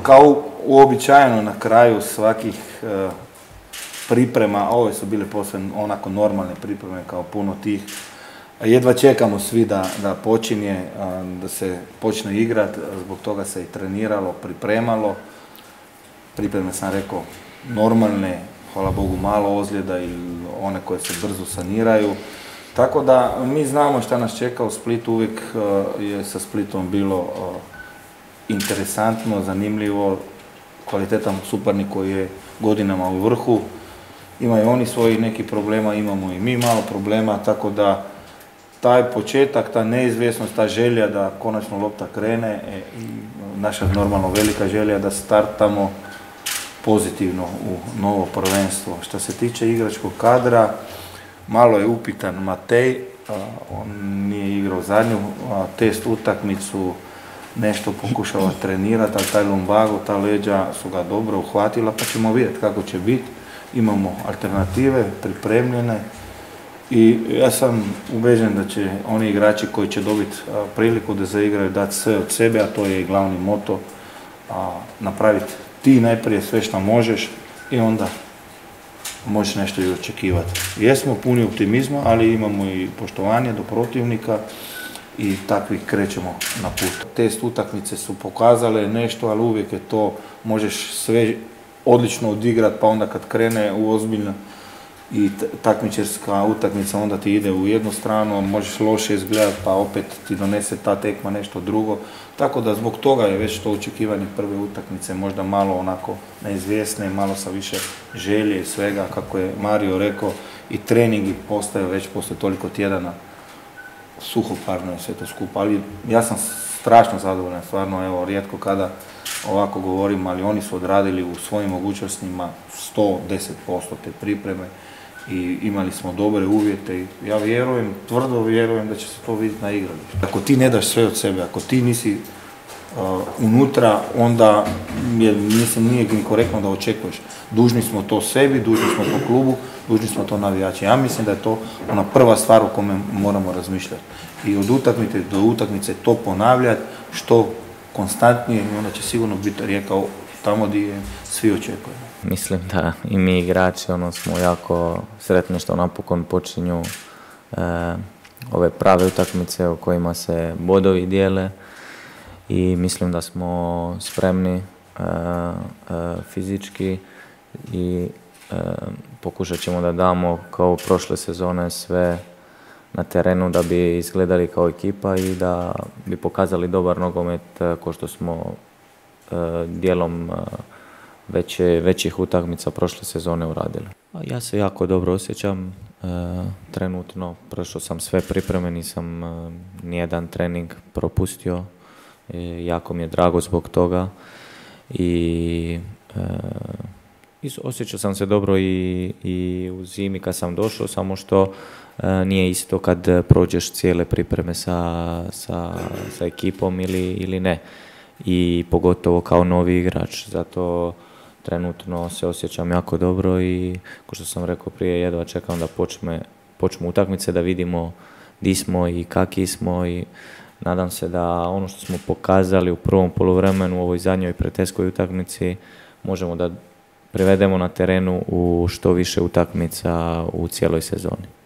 Kao uobičajeno na kraju svakih priprema, ove su bile posve onako normalne pripreme kao puno tih. Jedva čekamo svi da počinje, da se počne igrati, zbog toga se i treniralo, pripremalo. Pripreme sam rekao normalne, hvala Bogu malo ozljeda i one koje se brzo saniraju. Tako da mi znamo šta nas čeka u Splitu, uvijek je sa Splitom bilo interesantno, zanimljivo, kvalitetan suparnik koji je godinama u vrhu. Imaju oni svojih nekih problema, imamo i mi malo problema, tako da taj početak, ta neizvjesnost, ta želja da konačno lopta krene i naša normalno velika želja da startamo pozitivno u novo prvenstvo. Što se tiče igračkog kadra, malo je upitan Matej, on nije igrao zadnju test utakmicu, nešto pokušava trenirati, ali taj lumbago, ta leđa su ga dobro uhvatila, pa ćemo vidjeti kako će biti. Imamo alternative pripremljene i ja sam ubeđen da će oni igrači koji će dobiti priliku da zaigraju dati sve od sebe, a to je i glavni moto, napraviti ti najprije sve što možeš i onda možeš nešto i očekivati. Jesmo puni optimizma, ali imamo i poštovanje do protivnika i takvih krećemo na put. Test utakmice su pokazale nešto, ali uvijek je to, možeš sve odlično odigrati, pa onda kad krene u ozbiljno i takmičarska utakmica, onda ti ide u jednu stranu, možeš loše izgledati, pa opet ti donese ta tekma nešto drugo. Tako da zbog toga je već to očekivanje prve utakmice možda malo onako neizvjesne, malo sa više želje i svega, kako je Mario rekao, i treningi postaju već poslije toliko tjedana suhoparno je sve to skupa, ali ja sam strašno zadovoljan, stvarno, evo, rijetko kada ovako govorim, ali oni su odradili u svojim mogućnostima 110% te pripreme i imali smo dobre uvjete i ja vjerujem, tvrdo vjerujem da će se to vidjeti na igralištu. Ako ti ne daš sve od sebe, ako ti nisi unutra, onda nije ni korektno da očekuješ. Dužni smo to sebi, dužni smo to klubu, dužni smo to navijači. Ja mislim da je to ona prva stvar o kome moramo razmišljati. I od utakmice do utakmice to ponavljati što konstantnije i onda će sigurno biti Rijeka tamo gdje svi očekuju. Mislim da i mi igrači smo jako sretni što napokon počinju ove prave utakmice u kojima se bodovi dijele i mislim da smo spremni fizički i pokušat ćemo da damo kao prošle sezone sve na terenu da bi izgledali kao ekipa i da bi pokazali dobar nogomet kao što smo dijelom većih utakmica prošle sezone uradili. Ja se jako dobro osjećam trenutno, prošao sam sve pripreme, nisam nijedan trening propustio, jako mi je drago zbog toga i osjećao sam se dobro i u zimi kad sam došao, samo što nije isto kad prođeš cijele pripreme sa ekipom ili ne. I pogotovo kao novi igrač, zato trenutno se osjećam jako dobro i kao što sam rekao prije, jedva čekam da počnu utakmice, da vidimo di smo i kakvi smo i nadam se da ono što smo pokazali u prvom poluvremenu u ovoj zadnjoj prijateljskoj utakmici možemo da privedemo na terenu u što više utakmica u cijeloj sezoni.